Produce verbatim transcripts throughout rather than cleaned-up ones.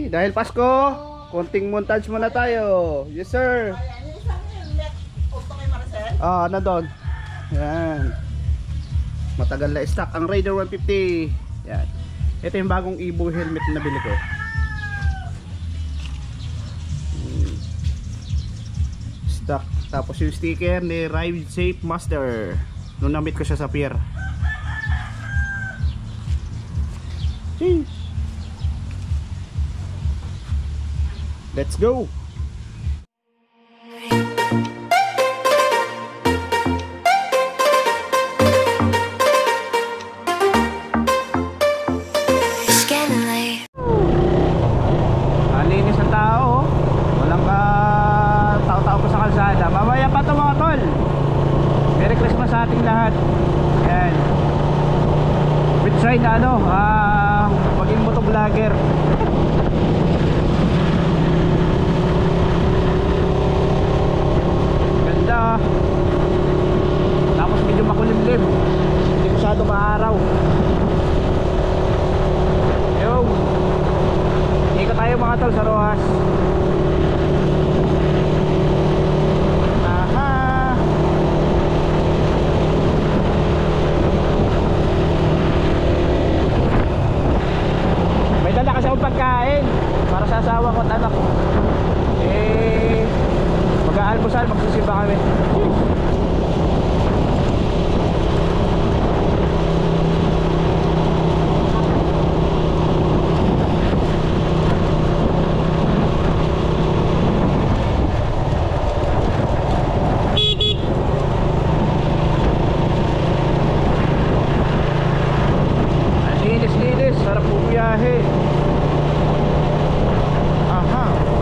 dahil Pasko, konting montage muna tayo. Yes sir. Ah, ano doon? Yan. Matagal na stock ang Raider one fifty. Yan. Ito yung bagong Evo helmet na nabili ko. Hmm. Stock. Tapos yung sticker ni Ride Safe Master. Nung na-meet ko siya sa pier. Jeez. Let's go. Nalinis ang tao, walang ka tao-tao pa sa kalsada. Mamaya pa ito mga tol. Merry Christmas sa ating lahat. Ayan. With try na ano, ah, maging motovlogger. Ganda. Tapos medyo makulimlim, hindi masyado maaraw. Yo, ikot tayo mga tol sa Rojas. Aha. May dala kasi akong pagkain para sa asawa ko at anak. Eh, mag-aalmusal, magsisimba kami. Linis-linis, sarap po biyahe. Aha.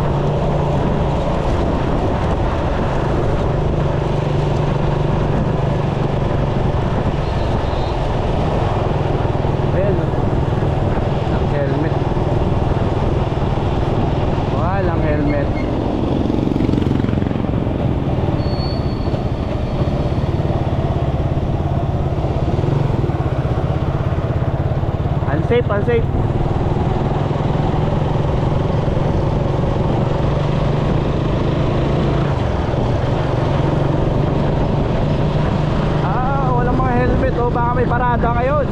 Ayan, ang helmet. Walang helmet. Unsafe, unsafe. Ah, walang mga helmet. O baka may parada ngayon.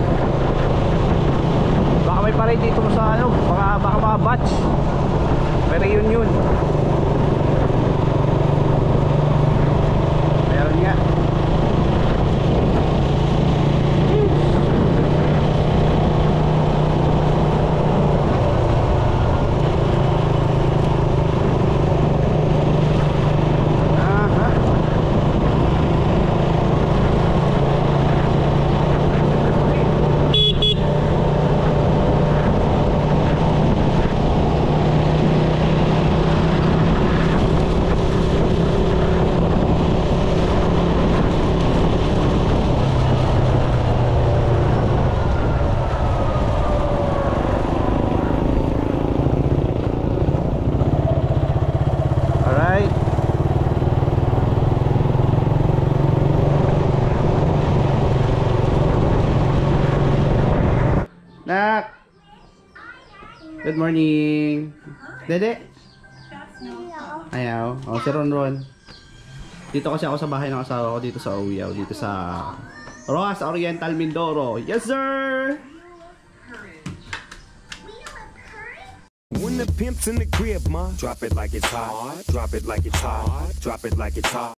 Baka may parade dito sa ano, baka, baka mga batch. Pero yun yun. Meron nga. Nak. Good morning. Dede. Ayaw. Oh, si Ron Ron. Dito kasi ako sa bahay ng asawa ko dito sa Uyaw, dito sa Rojas Oriental, Mindoro. Yes, sir. When the pimp's in the crib, ma, drop it like it's hot. Drop it like it's hot. Drop it like it's hot.